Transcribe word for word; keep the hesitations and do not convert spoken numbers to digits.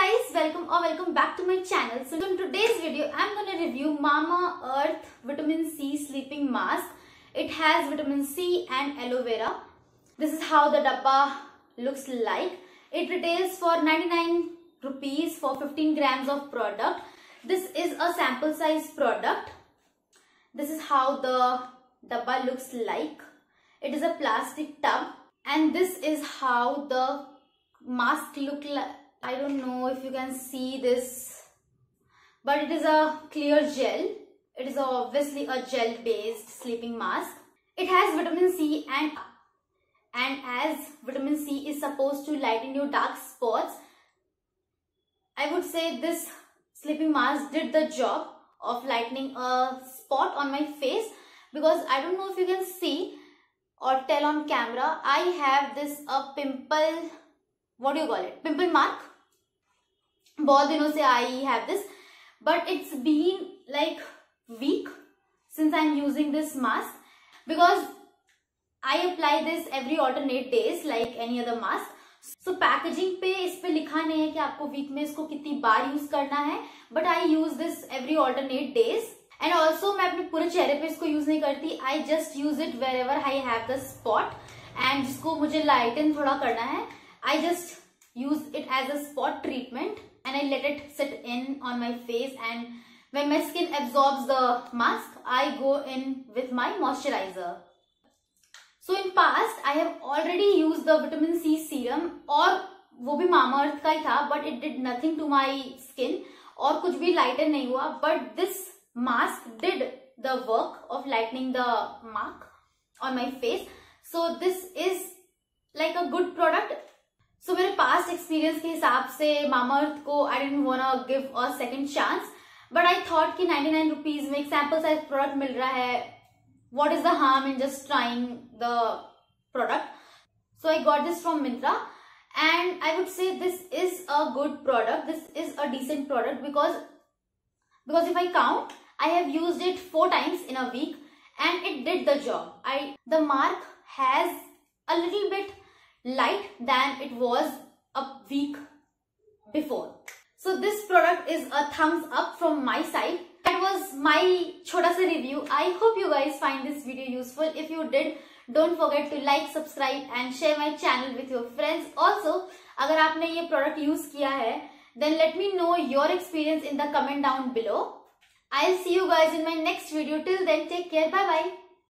guys, welcome or welcome back to my channel. So in today's video I'm going to review Mamaearth Vitamin C Sleeping Mask. It has vitamin C and aloe vera. This is how the dabba looks like. It retails for ninety-nine rupees for fifteen grams of product. This is a sample size product. This is how the dabba looks like. It is a plastic tub and this is how the mask look like. I don't know if you can see this, but it is a clear gel. It is obviously a gel based sleeping mask. It has vitamin C and and as vitamin C is supposed to lighten your dark spots, I would say this sleeping mask did the job of lightening a spot on my face, because I don't know if you can see or tell on camera, I have this a pimple, what do you call it, pimple mark. बहुत दिनों से I have this, but it's been like week since I'm using this mask, because I apply this every alternate days like any other mask. So packaging पे इस पे लिखा नहीं है कि आपको वीक में इसको कितनी बार यूज करना है, but I use this every alternate days. And also मैं अपने पूरे चेहरे पे इसको यूज नहीं करती. I just use it wherever I have the spot, and जिसको मुझे lighten थोड़ा करना है, I just use it as a spot treatment and I let it sit in on my face, and when my skin absorbs the mask, I go in with my moisturizer. So in past I have already used the vitamin C serum, और वो भी Mamaearth का ही था, but it did nothing to my skin और कुछ भी lighten नहीं हुआ, but this mask did the work of lightening the mark on my face. So this is like a good product. So मेरे past experience के हिसाब से Mamaearth को I didn't wanna give a second chance, but I thought कि ninety-nine rupees में एक sample size product मिल रहा है, what is the harm in just trying the product? So I got this from Myntra, and I would say this is a good product. This is a decent product because because if I count, I have used it four times in a week and it did the job. I the mark has a little bit light than it was a week before. So this product is a thumbs up from my side. That was my छोटा सा review. I hope you guys find this video useful. If you did, don't forget to like, subscribe and share my channel with your friends. Also, अगर आपने ये product use किया है, then let me know your experience in the comment down below. I'll see you guys in my next video. Till then, take care. Bye bye.